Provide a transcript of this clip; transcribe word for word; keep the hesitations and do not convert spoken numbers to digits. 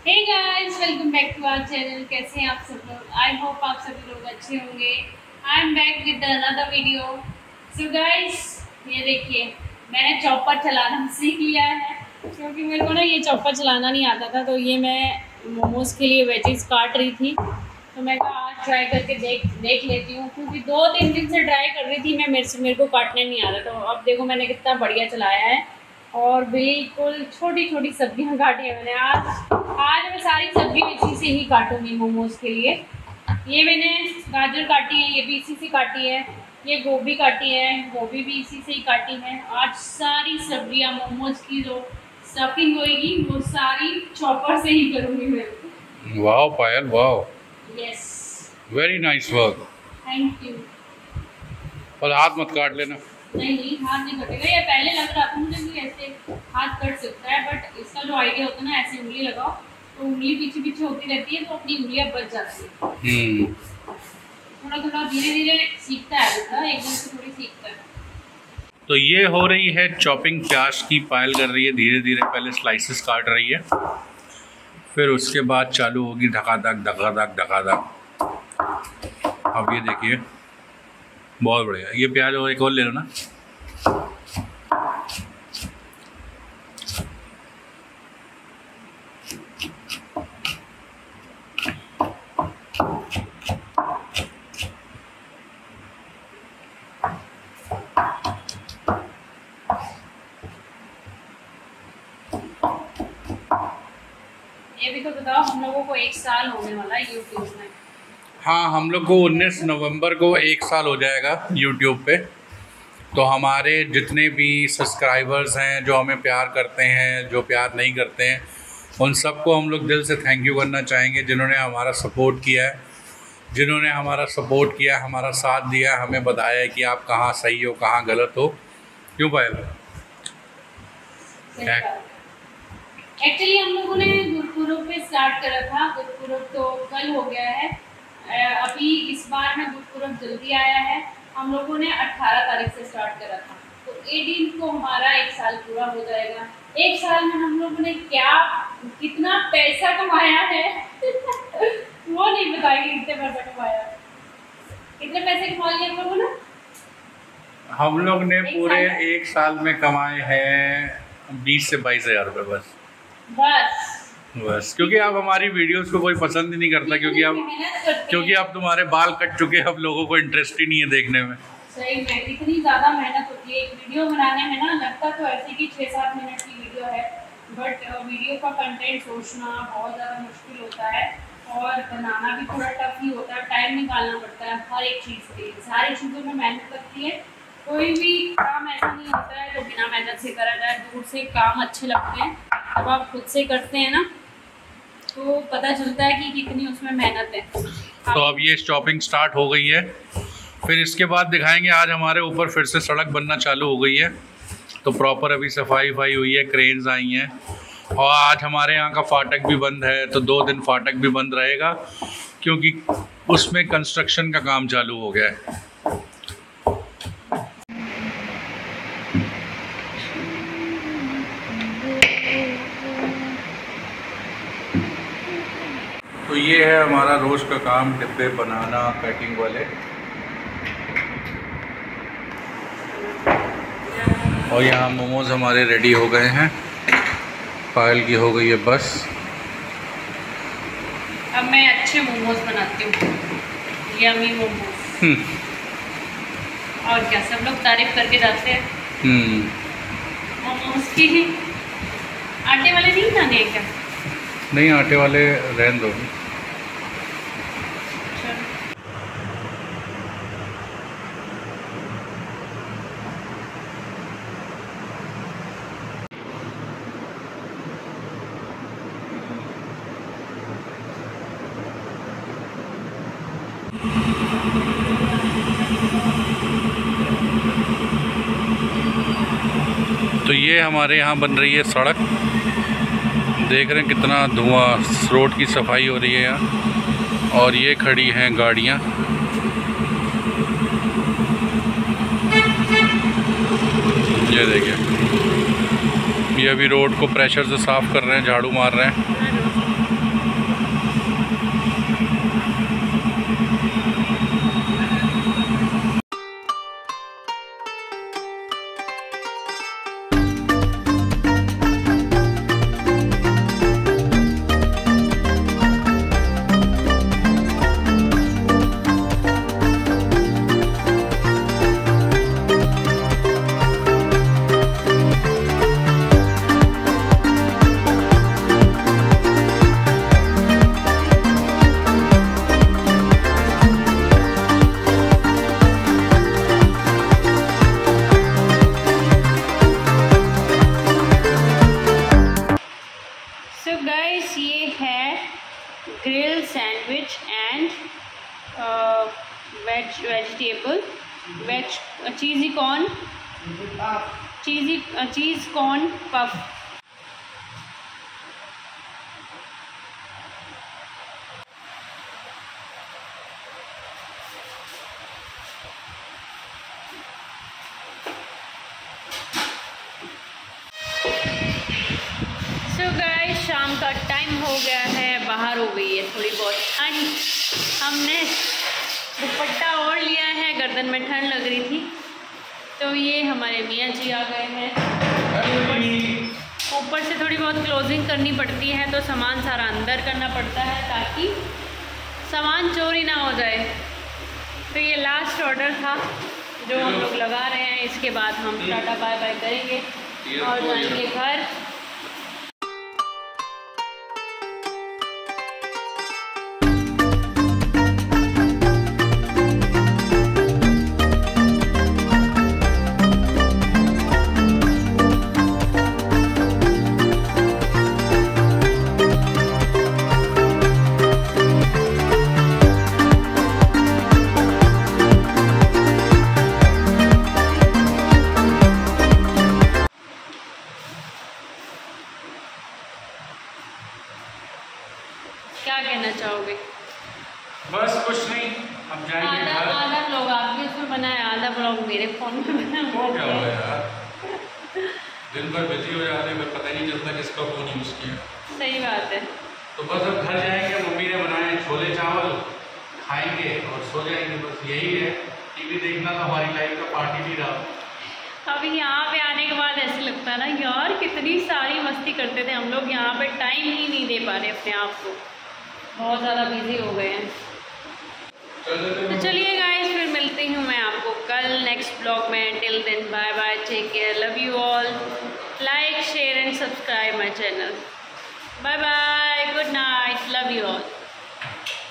Hey guys, welcome back to our channel. कैसे हैं आप सब लोग? आई होप आप सभी लोग अच्छे होंगे। I am back with another video. So guys, ये देखिए, मैंने चॉपर चलाना सीख लिया है क्योंकि मेरे को ना ये चॉपर चलाना नहीं आता था। तो ये मैं मोमोज़ के लिए वेजीज काट रही थी, तो मैं कहा आज ट्राई करके देख देख लेती हूँ, क्योंकि दो तीन दिन से ट्राई कर रही थी मैं, मेरे से मेरे को काटने नहीं आ रहा। तो अब देखो मैंने कितना बढ़िया चलाया है और बिल्कुल छोटी छोटी सब्जियां काटी है मैंने। आज आज मैं सारी सब्जी इसी से ही काटूंगी मोमोज के लिए। ये मैंने गाजर काटी है, ये भी इसी से काटी है, ये गोभी काटी है, गोभी भी इसी से ही काटी है। आज सारी सब्जियां मोमोज की जो स्टफिंग होएगी वो सारी चॉपर से ही करूंगी मैं। वाह पायल, वाह, yes, very nice work. Thank you. और हाथ मत काट लेना। नहीं नहीं, हाथ नहीं कटेगा। ये पहले लग रहा था मुझे कि ऐसे हाथ कट सकता है, बट इसका जो आइडिया होता है ना, ऐसे उंगली लगाओ तो उंगली पीछे पीछे होती रहती है, तो अपनी उंगलियां बच जाती है। हम्म थोड़ा थोड़ा धीरे धीरे सीखता है बच्चा, एकदम से थोड़ी सीखता है। तो ये हो रही है चॉपिंग, प्याज की पायल कर रही है धीरे धीरे। पहले स्लाइसेस काट रही है, फिर उसके बाद चालू होगी धकाधक धकाधक धकाधक। अब ये देखिए, बहुत बढ़िया। ये प्याज और एक और ले लो ना। ये भी तो बताओ, हम लोगों को एक साल होने वाला है यूट्यूब में। हाँ, हम लोग को उन्नीस नवंबर को एक साल हो जाएगा यूट्यूब पे। तो हमारे जितने भी सब्सक्राइबर्स हैं, जो हमें प्यार करते हैं, जो प्यार नहीं करते हैं, उन सबको हम लोग दिल से थैंक यू करना चाहेंगे, जिन्होंने हमारा सपोर्ट किया है, जिन्होंने हमारा सपोर्ट किया, हमारा साथ दिया, हमें बताया है कि आप कहाँ सही हो कहाँ गलत हो। क्यों पायल? एक्चुअली हम लोगों ने गुरुपुरब पे स्टार्ट करा था। गुरुपुरब तो कल हो गया है, अभी इस बार में गुरुपुरब जल्दी आया है। हम लोगों ने अठारह तारीख से स्टार्ट करा था, तो अठारह को हमारा एक साल पूरा हो जाएगा। एक साल में हम लोगों ने क्या कितना पैसा कमाया है वो नहीं बताएंगे कितने पैसा कमाया। कितने पैसे कमा लिए हम लोगों ने? हम लोग ने एक पूरे साल एक साल में कमाए हैं बीस से बाईस हजार रुपये बस बस बस क्योंकि अब हमारी वीडियोस को कोई पसंद ही नहीं करता, क्योंकि अब क्योंकि अब तुम्हारे बाल कट चुके हैं, अब लोगों को इंटरेस्ट ही नहीं है देखने में। सही में इतनी ज़्यादा मेहनत होती है एक वीडियो बनाने में ना। लगता तो ऐसे कि छः सात मिनट की वीडियो है, बट वीडियो का कंटेंट सोचना बहुत ज़्यादा मुश्किल होता है और बनाना भी थोड़ा टफ ही होता है। टाइम निकालना पड़ता है हर एक चीज़ के लिए, सारी चीज़ों में मेहनत लगती है। कोई भी काम ऐसा नहीं होता है जो बिना मेहनत से करा जाए। दूर से काम अच्छे लगते हैं, जब आप खुद से करते हैं ना तो पता चलता है कि कितनी उसमें मेहनत है। तो अब ये शॉपिंग स्टार्ट हो गई है, फिर इसके बाद दिखाएंगे। आज हमारे ऊपर फिर से सड़क बनना चालू हो गई है, तो प्रॉपर अभी सफाई वफाई हुई है, क्रेन्स आई हैं। और आज हमारे यहाँ का फाटक भी बंद है, तो दो दिन फाटक भी बंद रहेगा, क्योंकि उसमें कंस्ट्रक्शन का काम चालू हो गया है। तो ये है हमारा रोज़ का काम, डिब्बे बनाना, पैकिंग वाले। और यहाँ मोमोज हमारे रेडी हो गए हैं, पायल की हो गई है बस। अब मैं अच्छे मोमोज बनाती हूँ, यम्मी मोमोज। और क्या, सब लोग तारीफ करके जाते हैं मोमोज की। आटे वाले नहीं खाने हैं क्या? नहीं, आटे वाले रहने दो। तो ये हमारे यहाँ बन रही है सड़क, देख रहे हैं कितना धुआं, रोड की सफाई हो रही है यहाँ। और ये खड़ी हैं गाड़ियाँ, ये देखिए, ये अभी रोड को प्रेशर से साफ़ कर रहे हैं, झाड़ू मार रहे हैं। सो गाइस ये है grill sandwich and veg vegetable veg cheesy corn cheesy cheese corn puff. So guys शाम का टाइम हो गया है, बाहर हो गई है थोड़ी बहुत ठंड। हमने दुपट्टा ओढ़ लिया है, गर्दन में ठंड लग रही थी। तो ये हमारे मियाँ जी आ गए हैं। ऊपर से थोड़ी बहुत क्लोजिंग करनी पड़ती है तो सामान सारा अंदर करना पड़ता है ताकि सामान चोरी ना हो जाए। तो ये लास्ट ऑर्डर था जो हम लोग लगा रहे हैं। इसके बाद हम टाटा बाय बाय करेंगे और जाएंगे घर। क्या कहना चाहोगे? बस कुछ नहीं, हम जाएंगे आधा घर। आधा ब्लॉग आपके उसमें बना है, आधा ब्लॉग मेरे फोन में बना है। तो क्या हुआ यार, दिन भर बिजी हो जाते हैं, पता नहीं चलता किसका फोन यूज किया। सही बात है। तो बस अब घर जाएंगे, मम्मी ने बनाए छोले चावल खाएंगे और सो जाएंगे। बस यही है। टीवी देखना तो हमारी लाइफ का पार्ट ही नहीं रहा। अब यहाँ पे आने के बाद ऐसे लगता है ना यार कितनी सारी मस्ती करते थे हम लोग, यहाँ पे टाइम ही नहीं दे पा रहे अपने आप को, बहुत ज़्यादा बिजी हो गए हैं। तो चलिए गाइस फिर मिलती हूँ मैं आपको कल नेक्स्ट ब्लॉग में। Till then bye bye, take care, love you all, like share and subscribe my channel. Bye bye, good night, love you all.